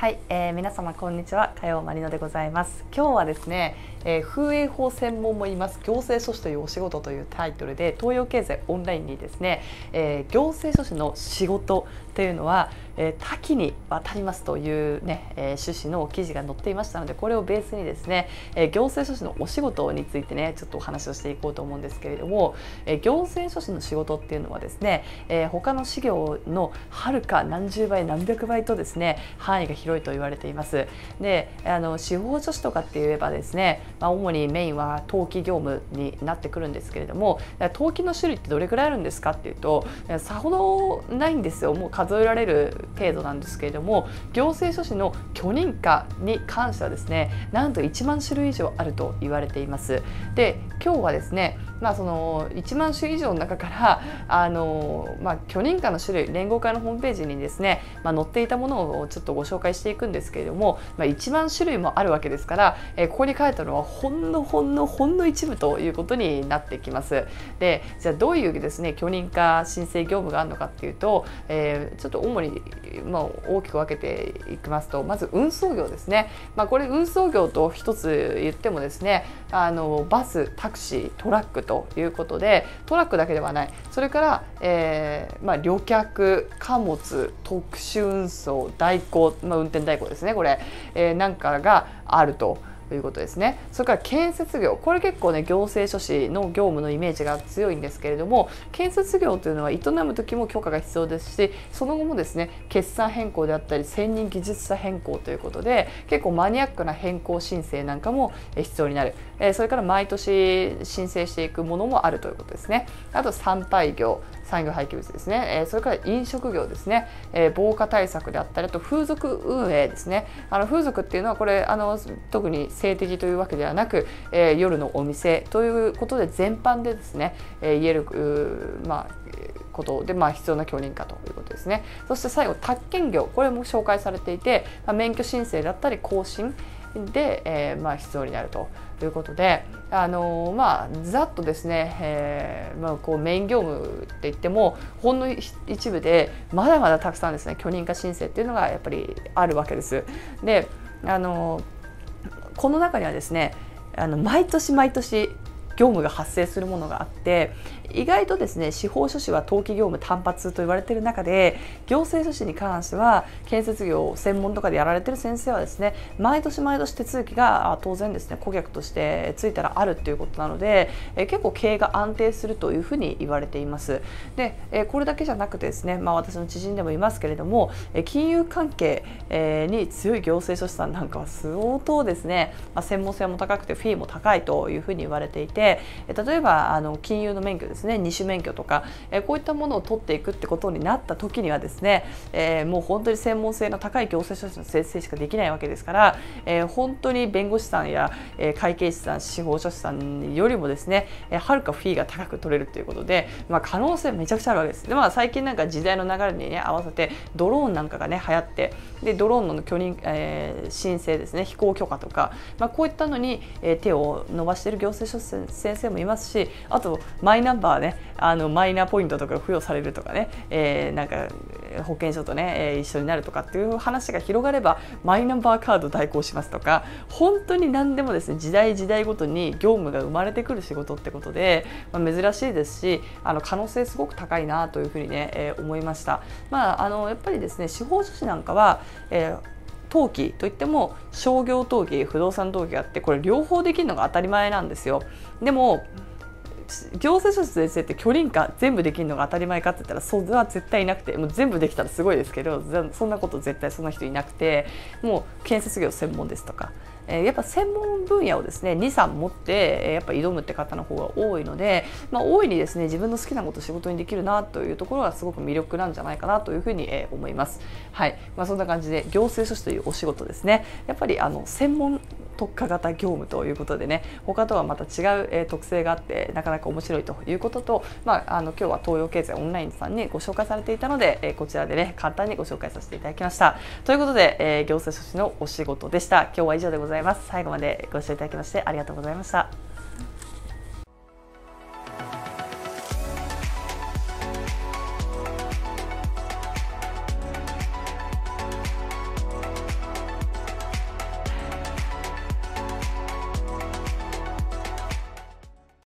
はい、皆様こんにちは、加陽まりのでございます。今日はですね、風営法専門もいます行政書士というお仕事というタイトルで東洋経済オンラインにですね、行政書士の仕事というのは、多岐にわたりますというね、趣旨の記事が載っていましたので、これをベースにですね、行政書士のお仕事についてねちょっとお話をしていこうと思うんですけれども、行政書士の仕事っていうのはですね、他の事業のはるか何十倍何百倍とですね範囲が広いと言われています。で、司法書士とかって言えばですね、主にメインは登記業務になってくるんですけれども、登記の種類ってどれくらいあるんですかっていうと、さほどないんですよ。もう数えられる程度なんですけれども、行政書士の許認可に関してはですね、なんと1万種類以上あると言われています。で、今日はですね、その1万種以上の中から許認可の種類、連合会のホームページにですね、載っていたものをちょっとご紹介していくんですけれども、1万種類もあるわけですから、ここに書いてあるのはほんの一部ということになってきます。で、じゃあどういうですね許認可申請業務があるのかっていうと、ちょっと主に、大きく分けていきますと、まず運送業ですね。これ運送業と一つ言ってもですね、バス、タクシー、トラックということで、トラックだけではない、それから、旅客、貨物、特殊運送、代行、運転代行ですね、これ、なんかがあるということですね。それから建設業、これ結構ね行政書士の業務のイメージが強いんですけれども、建設業というのは営む時も許可が必要ですし、その後もですね決算変更であったり専任技術者変更ということで、結構マニアックな変更申請なんかも必要になる。それから毎年申請していくものもあるということですね。あと産廃業、産業廃棄物ですね、それから飲食業ですね、防火対策であったり、あと風俗運営ですね。風俗っていうのはこれ特に性的というわけではなく、夜のお店ということで全般でですね、言えることで、必要な許認可ということですね。そして最後宅建業、これも紹介されていて、免許申請だったり更新で、必要になるということで、ざっとですね、こうメイン業務って言ってもほんの一部でまだまだたくさんですね許認可申請っていうのがやっぱりあるわけです。で、この中にはですね毎年業務が発生するものがあって、意外とですね司法書士は登記業務単発と言われている中で、行政書士に関しては建設業専門とかでやられている先生はですね毎年手続きが当然ですね顧客としてついたらあるということなので、結構経営が安定するというふうに言われています。で、これだけじゃなくてですね、私の知人でもいますけれども、金融関係に強い行政書士さんなんかは相当ですね、専門性も高くてフィーも高いというふうに言われていて、例えば金融の免許ですね、二種免許とか、こういったものを取っていくってことになった時にはですね、もう本当に専門性の高い行政書士の先生しかできないわけですから、本当に弁護士さんや会計士さん、司法書士さんよりもですねはるかフィーが高く取れるということで、可能性めちゃくちゃあるわけです。で、最近なんか時代の流れに、ね、合わせてドローンなんかがね流行って、でドローンの許認、申請ですね、飛行許可とか、こういったのに、手を伸ばしている行政書士先生もいますし、あとマイナンバーね、マイナポイントとか付与されるとかね、なんか保険証とね、一緒になるとかっていう話が広がればマイナンバーカード代行しますとか、本当に何でもですね時代ごとに業務が生まれてくる仕事ってことで、珍しいですし、可能性すごく高いなというふうにね、思いました。やっぱりですね司法書士なんかは、登記といっても商業登記、不動産登記があって、これ両方できるのが当たり前なんですよ。でも行政書士先生って許認可全部できるのが当たり前かって言ったらそうは絶対いなくて、もう全部できたらすごいですけど、そんなこと絶対そんな人いなくて、もう建設業専門ですとか、やっぱ専門分野をですね2、3持ってやっぱ挑むって方の方が多いので、大いにですね自分の好きなことを仕事にできるなというところがすごく魅力なんじゃないかなというふうに思います。はい、そんな感じで行政書士というお仕事ですね、やっぱり専門特化型業務ということでね、他とはまた違う、特性があってなかなか面白いということと、今日は東洋経済オンラインさんにご紹介されていたので、こちらでね簡単にご紹介させていただきました。ということで、行政書士のお仕事でした。今日は以上でございます。最後までご視聴いただきましてありがとうございました。